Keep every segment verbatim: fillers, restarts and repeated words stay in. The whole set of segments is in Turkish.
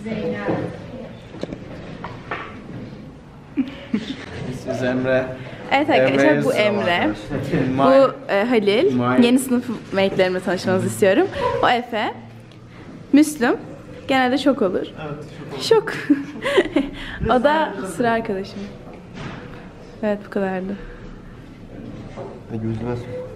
Zeynep. Biz Emre. Evet arkadaşlar, bu Emre, bu e, Halil, My... yeni sınıf mate'lerimle tanışmanızı istiyorum. O Efe, Müslüm, genelde şok olur. Evet, şok. Şok. O da sıra arkadaşım. Evet, bu kadardı. Gözüme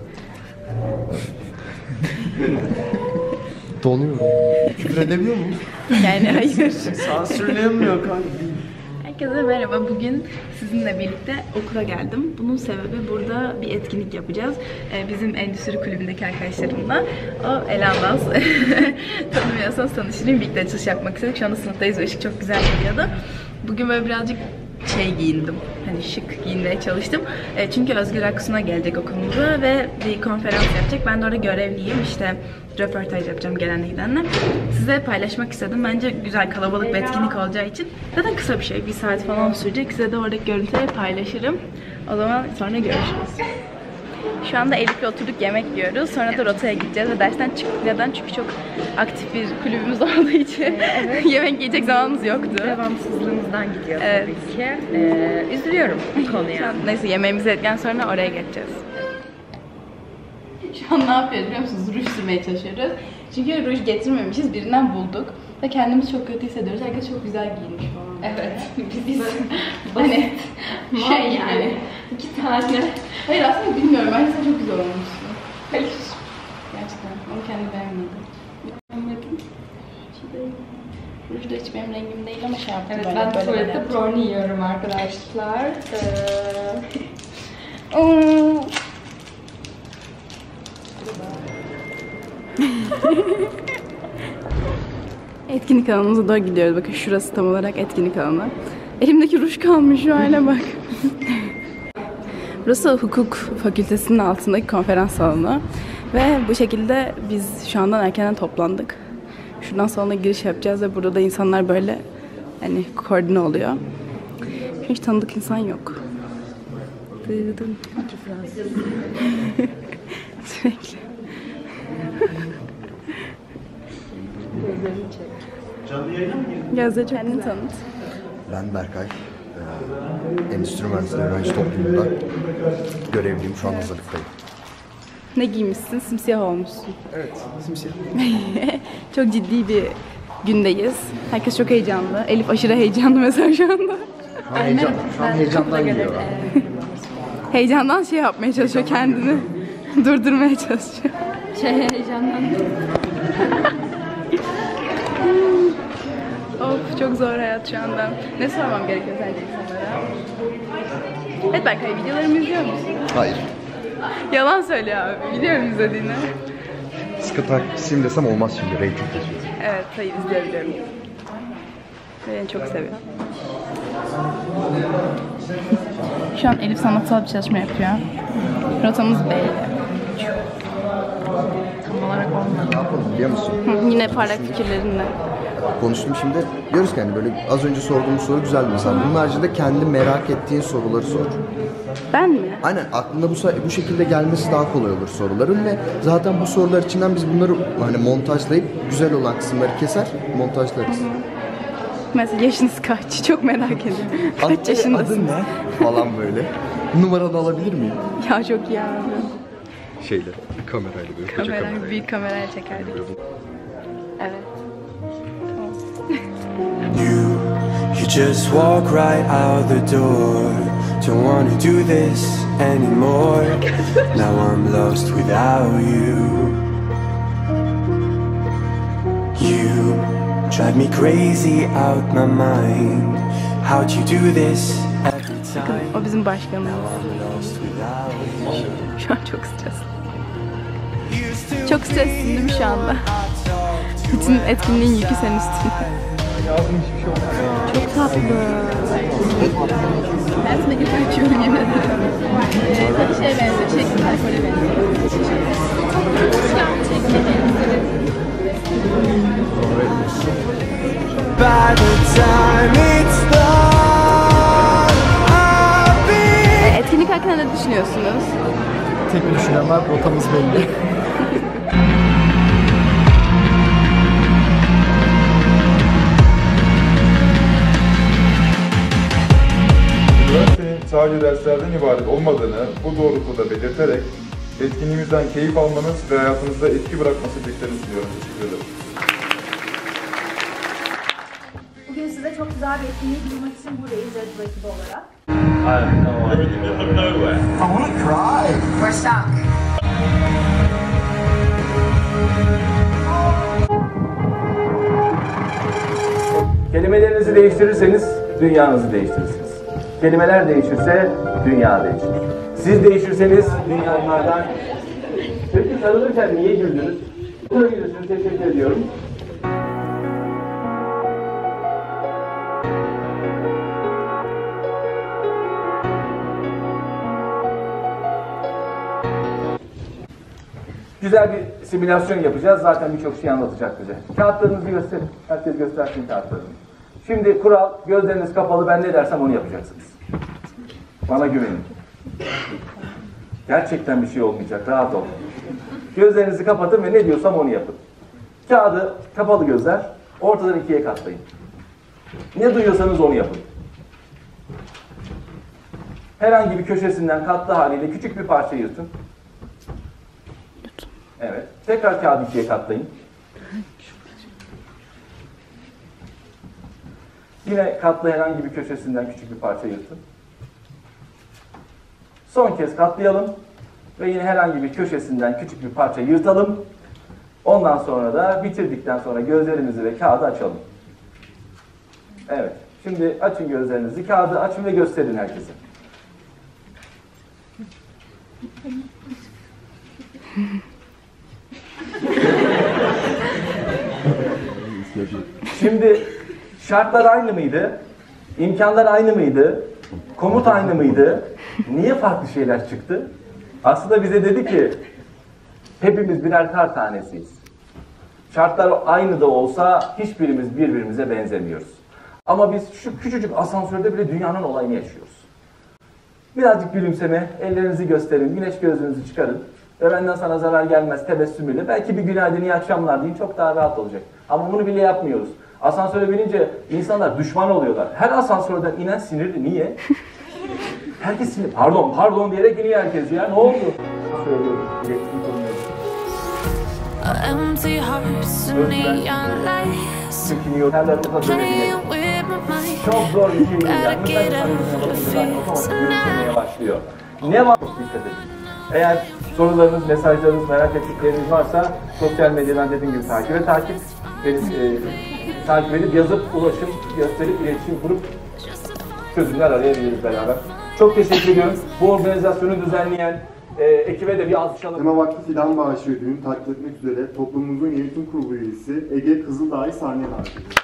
donuyorum. Küfür edebiliyor muyum? Yani hayır. Sansürleyemiyor kanka. Herkese merhaba. Bugün sizinle birlikte okula geldim. Bunun sebebi burada bir etkinlik yapacağız. Ee, bizim endüstri kulübündeki arkadaşlarımla. O Elanaz. Tanımıyorsanız tanıştırayım. Birlikte açılış yapmak istedik. Şu anda sınıftayız ve ışık çok güzel geliyordu. Bugün böyle birazcık şey giyindim. Hani şık giyinmeye çalıştım. E, çünkü Özgür Aksu'na gelecek okulumuza ve bir konferans yapacak. Ben de orada görevliyim. İşte röportaj yapacağım gelenle gidenle. Size paylaşmak istedim. Bence güzel, kalabalık bir etkinlik olacağı için. Zaten kısa bir şey. Bir saat falan sürecek. Size de oradaki görüntüleri paylaşırım. O zaman sonra görüşürüz. Şu anda Elif'le oturduk, yemek yiyoruz. Sonra da rotaya gideceğiz ve dersten çıktık. Neden? Çünkü çok aktif bir kulübümüz olduğu için evet. Yemek yiyecek zamanımız yoktu. Devamsızlığımızdan gidiyor evet. tabii ki. Ee, üzülüyorum bu konuya. Neyse, yemeğimizi yedikten sonra oraya geçeceğiz. Şu an ne yapıyoruz biliyor musunuz? Ruj sürmeye çalışıyoruz. Çünkü ruj getirmemişiz, birinden bulduk. Ve kendimizi çok kötü hissediyoruz. Herkes çok güzel giyinmiş falan. Evet. Biz hani şey yani. yani. İki tane. Hayır aslında bilmiyorum. Bence sen çok güzel olmuşsun. Hayır. Gerçekten. Onu kendi beğenmedim. Ben bakayım. Ruj da hiç benim rengim değil ama şey yaptım. Evet, böyle, ben böyle tuvalette böyle brownie yiyorum arkadaşlar. Ee... Etkinlik alanımıza doğru gidiyoruz. Bakın şurası tam olarak etkinlik alanı. Elimdeki ruj kalmış, şu hale bak. Burası hukuk fakültesinin altındaki konferans salonu. Ve bu şekilde biz şu andan erkenden toplandık. Şuradan salona giriş yapacağız ve burada da insanlar böyle hani koordine oluyor. Hiç tanıdık insan yok. Dırdım. Sürekli. Canlı yayına mı girdin? Gözleri çok kendini tanıt. Ben Berkay. Ee, Endüstri Mühendisleri Öğrenci Topluluğu'nda görevliyim. Şu an hazırlıktayım. Ne giymişsin? Simsiyah olmuşsun. Evet, simsiyah. Çok ciddi bir gündeyiz. Herkes çok heyecanlı. Elif aşırı heyecanlı mesela şu anda. Şu an, heyecan, şu an heyecandan gidiyor. Heyecandan şey yapmaya çalışıyor kendini. Durdurmaya çalışıyor. Şey heyecandan. Of, çok zor hayat şu anda. Ne sormam gerekiyor sence insanlara? Evet Berkay, videolarımı izliyor musun? Hayır. Yalan söyle abi. Biliyorum izlediğini. Sıkı takipçisiyim desem olmaz şimdi. Rating geçiyor. Evet, hayır izleyebiliyorum. Beni çok seviyorum. Şu an Elif sanatsal bir çalışma yapıyor. Rotamız belli. Tam olarak olmadı. Ne yapalım biliyor musun? Hı, yine parlak fikirlerinle. Konuştum şimdi. Diyoruz ki hani böyle az önce sorduğumuz soru güzel bir mesela. Bunun haricinde kendi merak ettiğin soruları sor. Ben mi? Aynen, aklında bu, bu şekilde gelmesi daha kolay olur soruların ve zaten bu sorular içinden biz bunları hani montajlayıp güzel olan kısımları keser, montajlarız. Hı hı. Mesela yaşınız kaç? Çok merak ediyorum. Kaç Ad, yaşındasın? Adın ne? Falan böyle. Numaranı alabilir miyim? Ya çok iyi abi. Şeyle, kamerayla böyle. Kamera, kamerayla. büyük kameraya çekerdik. Evet. You, you just walk right out the door. Don't wanna do this anymore. Now I'm lost without you. You drive me crazy out my mind. How'd you do this every time? O bizim başkanımız. Lost without you. Şu an çok stresli. Çok streslisin değil mi şu anda? Bütün etkinliğin yükü senin üstünde. Çok tatlı. Ben sana götür içiyorum yemin ederim. Hadi şeye benziyor, şeklinde alkole benziyor. By the time it's done, I'll be... Etkinlik hakkında ne düşünüyorsunuz? Tek bir düşünen var, rotamız belli. sadece derslerden ibaret olmadığını bu doğrultuda belirterek etkinliğimizden keyif almanız ve hayatınızda etki bırakması dileklerini sunuyorum. Teşekkür ederim. Bugün size çok güzel bir etkinlik bulmak için buradayız Red Bull ekibi olarak. We're stuck. Kelimelerinizi değiştirirseniz dünyanızı değiştirirsiniz. Kelimeler değişirse dünya değişir. Siz değişirseniz dünya onlardan... Peki sarılırken niye güldünüz? Buna gülüyorsunuz, teşekkür ediyorum. Güzel bir simülasyon yapacağız. Zaten birçok şey anlatacak bize. Kağıtlarınızı gösterin. Herkes göstersin kağıtlarını. Şimdi kural, gözleriniz kapalı, ben ne dersem onu yapacaksınız. Bana güvenin. Gerçekten bir şey olmayacak, rahat olun. Gözlerinizi kapatın ve ne diyorsam onu yapın. Kağıdı, kapalı gözler, ortadan ikiye katlayın. Ne duyuyorsanız onu yapın. Herhangi bir köşesinden katlı haliyle küçük bir parça yırtın. Evet. Tekrar kağıdı ikiye katlayın. Yine katlı herhangi bir köşesinden küçük bir parça yırtın. Son kez katlayalım. Ve yine herhangi bir köşesinden küçük bir parça yırtalım. Ondan sonra da bitirdikten sonra gözlerimizi ve kağıdı açalım. Evet. Şimdi açın gözlerinizi, kağıdı açın ve gösterin herkese. Şimdi şartlar aynı mıydı? İmkanlar aynı mıydı? Komut aynı mıydı? Niye farklı şeyler çıktı? Aslında bize dedi ki hepimiz birer kar tanesiyiz. Şartlar aynı da olsa hiçbirimiz birbirimize benzemiyoruz. Ama biz şu küçücük asansörde bile dünyanın olayını yaşıyoruz. Birazcık gülümseme, ellerinizi gösterin, güneş gözlüğünüzü çıkarın. Ve benden sana zarar gelmez tebessümüyle. Belki bir günaydın, iyi akşamlar deyin, çok daha rahat olacak. Ama bunu bile yapmıyoruz. Asansöre binince insanlar düşman oluyorlar. Her asansörden inen sinirli. Niye? Herkes sinirli. Pardon, pardon diyerek iniyor herkes ya. Ne oldu? Söylüyorum. Geçtim konuyorum. Çünkü her bu kadar öyle çok zor bir şey değil yani. Mesela otomatik yürümeye başlıyor. Ne var? Çok dikkat edin. Eğer sorularınız, mesajlarınız, merak ettikleriniz varsa sosyal medyadan dediğim gibi takip ve takip beni e, takip edip yazıp ulaşım gösterip iletişim kurup çözümler arayabiliriz beraber. Çok teşekkür ediyorum. Bu organizasyonu düzenleyen e, ekibe de bir alkışlayalım. Tema Vakfı Fidan Bağışı Ödülünü takip etmek üzere toplumumuzun yönetim kurulu üyesi Ege Kızıldağ'ı sahneye davet ediyoruz.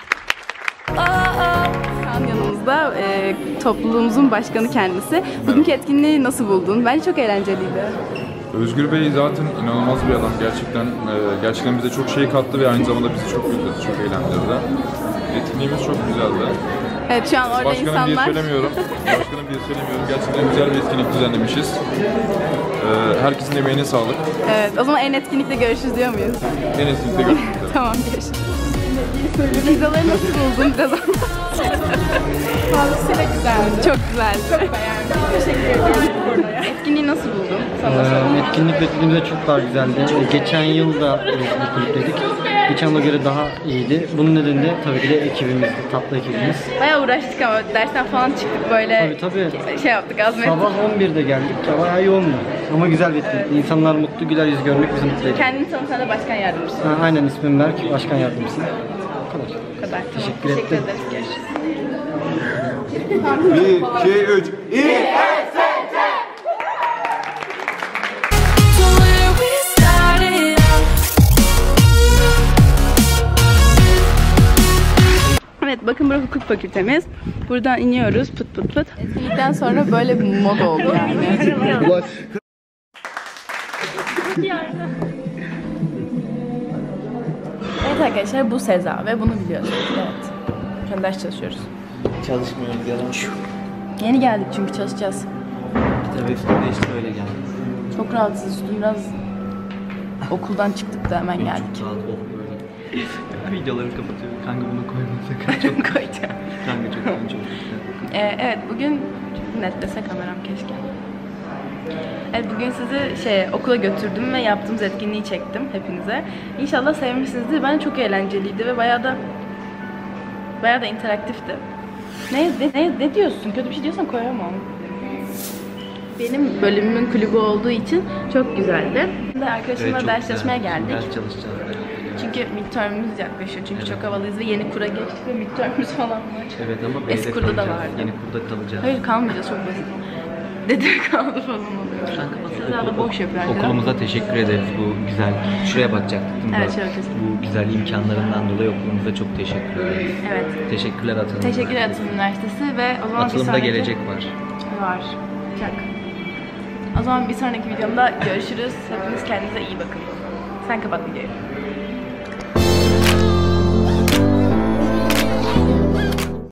Kaan yanımızda, e, topluluğumuzun başkanı kendisi. Bugünkü etkinliği nasıl buldun? Bence çok eğlenceliydi. Özgür Bey zaten inanılmaz bir adam. Gerçekten e, gerçekten bize çok şey kattı ve aynı zamanda bizi çok güldürdü, çok eğlendirdi. Etkinliğimiz çok güzeldi. Evet, şu an orada Başkanım insanlar... diye söylemiyorum. Başkanım diye söylemiyorum. Gerçekten güzel bir etkinlik düzenlemişiz. Ee, herkesin emeğine sağlık. Evet, o zaman en etkinlikte görüşürüz diyor muyuz? En etkinlikte görüşürüz. Tamam, görüşürüz. Pizzaları nasıl buldun? Biraz fazlasıyla güzeldi. Çok güzeldi. Çok beğendim. Teşekkür ederim. Etkinliği nasıl buldun? Ee, etkinlik beklediğimizde çok daha güzeldi. Ee, geçen yıl da bu kulüpteydik. Geçen yıla göre daha iyiydi. Bunun nedeni de tabii ki de ekibimizdi, tatlı ekibimiz. Bayağı uğraştık ama dersten falan çıktık böyle tabii, tabii. şey yaptık, azmettik. Sabah on birde geldik. Bayağı yoğundu. Ama güzel bir etkinlik. Evet. İnsanlar mutlu, güler yüz görmek bizi mutlu ediyor. Kendini tanıtan da başkan yardımcısı. Ha, aynen, ismim Berk, başkan yardımcısı. Bu kadar. Bu kadar. Teşekkür, tamam. Teşekkür ettim. ederiz. Görüşürüz. bir, iki, üç. İyi. Evet, bakın burası hukuk fakültemiz. Buradan iniyoruz pıt pıt pıt. Etkinlikten sonra böyle bir moda oldu yani. Ulaş. Evet arkadaşlar, bu Seza ve bunu biliyorsunuz. Evet. Şu ders çalışıyoruz. Çalışmıyoruz yalan. Yeni geldik çünkü çalışacağız. Tabii üstümde işte öyle geldi. Çok rahatsız, üstüm biraz okuldan çıktık da hemen geldik. Rahat ol böyle. Videoları kapatıyorum. Kanka bunu koymasak. Çok Koyacağım. Kanka çok çok. Ee, evet, bugün netlese kameram keşke. Evet, bugün sizi şey okula götürdüm ve yaptığımız etkinliği çektim hepinize. İnşallah sevmişsinizdir. Bence çok eğlenceliydi ve bayağı da bayağı da interaktifti. Ne, ne, ne diyorsun? Kötü bir şey diyorsan koyamam. Benim bölümümün kulübü olduğu için çok güzeldi. Şimdi arkadaşımla Evet, ders çalışmaya güzel. geldik. Ders çalışacağız. Çünkü midterm'ümüz yaklaşıyor. Çünkü çok havalıyız ve yeni kura geçtik ve midterm'ümüz falan var. Evet ama B'de Eski kurda da kalacağız. vardı. Yeni kurda kalacağız. Hayır, kalmayacağız, çok basit. Dede kaldı falan oluyor. Sizler de boş yapıyor arkadaşlar. Okulumuza teşekkür ederiz bu güzel. Şuraya bakacaktık değil mi? Evet, şöyle bakacağız. Bu güzel imkanlarından dolayı okulumuza çok teşekkür ederiz. Evet. Teşekkürler Atılım. Teşekkürler Atılım Üniversitesi ve o zaman Atılım'da bir sonraki... gelecek var. Var. Çak. O zaman bir sonraki videomda görüşürüz. Hepiniz kendinize iyi bakın. Sen kapat videoyu.